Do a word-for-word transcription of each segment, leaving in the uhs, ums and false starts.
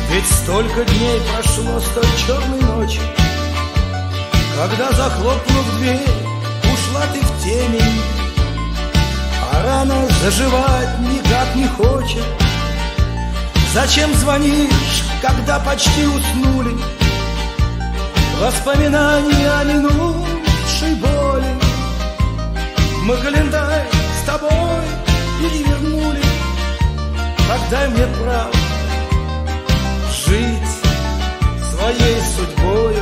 Ведь столько дней прошло с той черной ночи, когда, захлопнув дверь, ушла ты в темень, а рана заживать никак не хочет. Зачем звонишь, когда почти уснули воспоминания о минувшей боли? Мы календарь с тобой перевернули. Отдай мне право жить своей судьбою.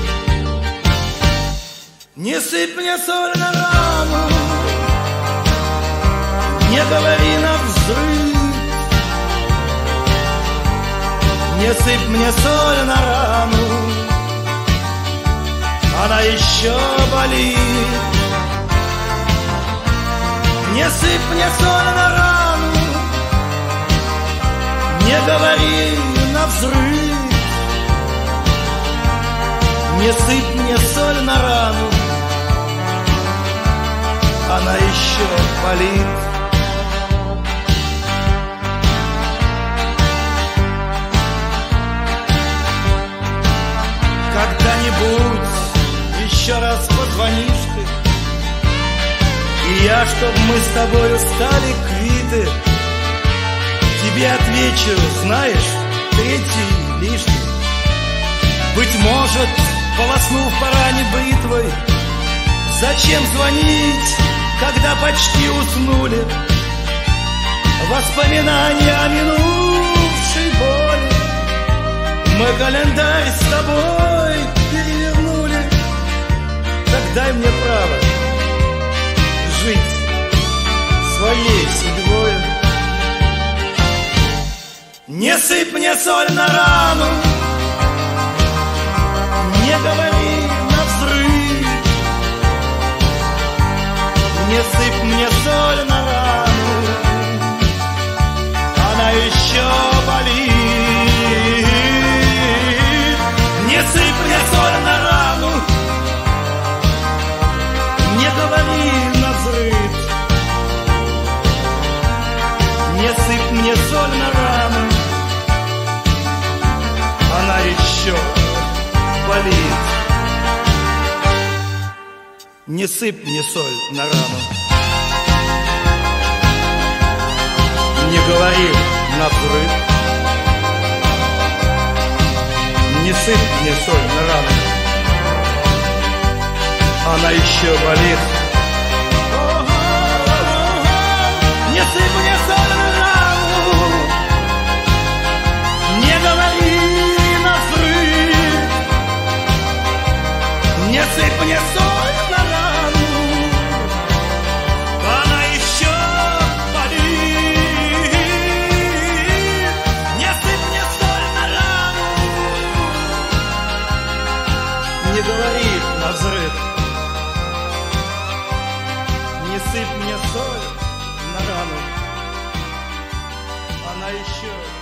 Не сыпь мне соль на рану, не говори навзрыд. Не сыпь мне соль на рану, она еще болит. Не сыпь мне соль на рану, не говори навзрыд. Не сыпь мне соль на рану, она еще болит. Когда-нибудь еще раз позвонишь ты, и я, чтоб мы с тобою стали квиты, тебе отвечу, знаешь, третий лишний. Быть может, полоснув по ране бритвой, зачем звонить, когда почти уснули воспоминания о минувшей боли? Мы календарь с тобой перевернули. Так дай мне право жить своей судьбой. Не сыпь мне соль на рану, не говори навзрыд. Не сыпь мне соль на рану, она еще болит. Не сыпь мне соль на рану, не говори навзрыд. Не сыпь мне соль на рану, она еще болит. Не сыпь мне соль на рану, не говори навзрыд. Не сыпь мне соль на рану, она еще болит. Не сыпь мне соль на рану, не говори навзрыд. Не сыпь мне соль на рану, она еще болит. Не сыпь мне соль на рану, не говори навзрыд. Не сыпь мне соль на рану, она еще